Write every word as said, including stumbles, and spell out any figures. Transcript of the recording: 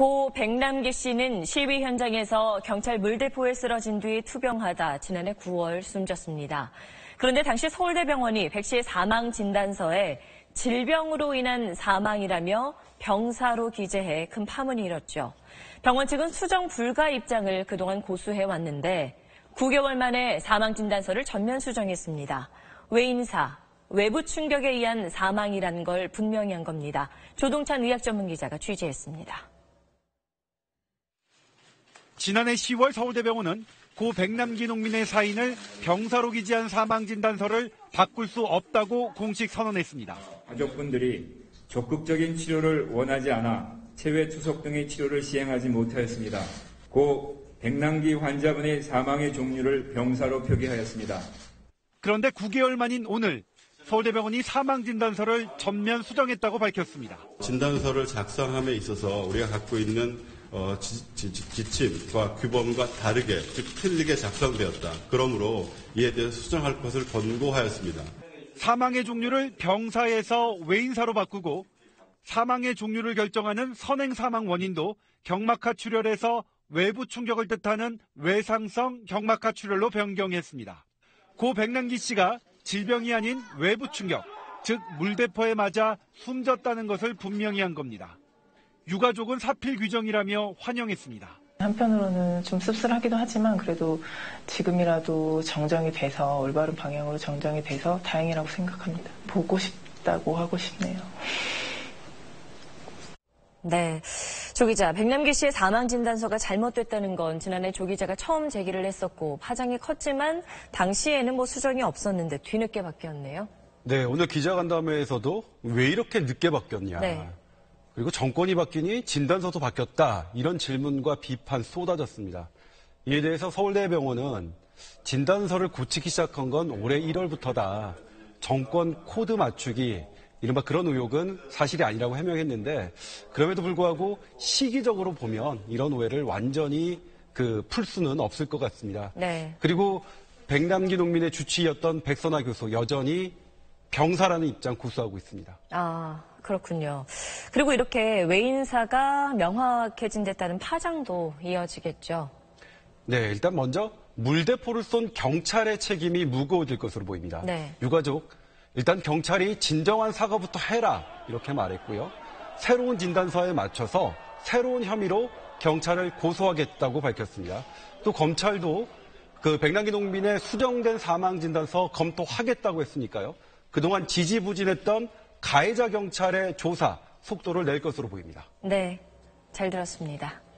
고 백남기 씨는 시위 현장에서 경찰 물대포에 쓰러진 뒤 투병하다 지난해 구월 숨졌습니다. 그런데 당시 서울대병원이 백 씨의 사망 진단서에 질병으로 인한 사망이라며 병사로 기재해 큰 파문이 일었죠. 병원 측은 수정 불가 입장을 그동안 고수해 왔는데 구 개월 만에 사망 진단서를 전면 수정했습니다. 외인사, 외부 충격에 의한 사망이라는 걸 분명히 한 겁니다. 조동찬 의학 전문 기자가 취재했습니다. 지난해 시월 서울대병원은 고 백남기 농민의 사인을 병사로 기재한 사망진단서를 바꿀 수 없다고 공식 선언했습니다. 가족분들이 적극적인 치료를 원하지 않아 체외 투석 등의 치료를 시행하지 못하였습니다. 고 백남기 환자분의 사망의 종류를 병사로 표기하였습니다. 그런데 구 개월 만인 오늘 서울대병원이 사망진단서를 전면 수정했다고 밝혔습니다. 진단서를 작성함에 있어서 우리가 갖고 있는 어, 지, 지, 지침과 규범과 다르게, 즉 틀리게 작성되었다. 그러므로 이에 대해서 수정할 것을 권고하였습니다. 사망의 종류를 병사에서 외인사로 바꾸고 사망의 종류를 결정하는 선행 사망 원인도 경막하 출혈에서 외부 충격을 뜻하는 외상성 경막하 출혈로 변경했습니다. 고 백남기 씨가 질병이 아닌 외부 충격, 즉 물대포에 맞아 숨졌다는 것을 분명히 한 겁니다. 유가족은 사필 규정이라며 환영했습니다. 한편으로는 좀 씁쓸하기도 하지만 그래도 지금이라도 정정이 돼서 올바른 방향으로 정정이 돼서 다행이라고 생각합니다. 보고 싶다고 하고 싶네요. 네, 조 기자, 백남기 씨의 사망 진단서가 잘못됐다는 건 지난해 조 기자가 처음 제기를 했었고 파장이 컸지만 당시에는 뭐 수정이 없었는데 뒤늦게 바뀌었네요. 네, 오늘 기자간담회에서도 왜 이렇게 늦게 바뀌었냐. 네. 그리고 정권이 바뀌니 진단서도 바뀌었다. 이런 질문과 비판 쏟아졌습니다. 이에 대해서 서울대병원은 진단서를 고치기 시작한 건 올해 일월부터다. 정권 코드 맞추기, 이른바 그런 의혹은 사실이 아니라고 해명했는데 그럼에도 불구하고 시기적으로 보면 이런 오해를 완전히 그 풀 수는 없을 것 같습니다. 네. 그리고 백남기 농민의 주치의였던 백선아 교수 여전히 병사라는 입장 고수하고 있습니다. 아, 그렇군요. 그리고 이렇게 외인사가 명확해진 데 따른 파장도 이어지겠죠. 네, 일단 먼저 물대포를 쏜 경찰의 책임이 무거워질 것으로 보입니다. 네. 유가족, 일단 경찰이 진정한 사과부터 해라 이렇게 말했고요. 새로운 진단서에 맞춰서 새로운 혐의로 경찰을 고소하겠다고 밝혔습니다. 또 검찰도 그 백남기 농민의 수정된 사망 진단서 검토하겠다고 했으니까요. 그동안 지지부진했던 가해자 경찰의 조사 속도를 낼 것으로 보입니다. 네, 잘 들었습니다.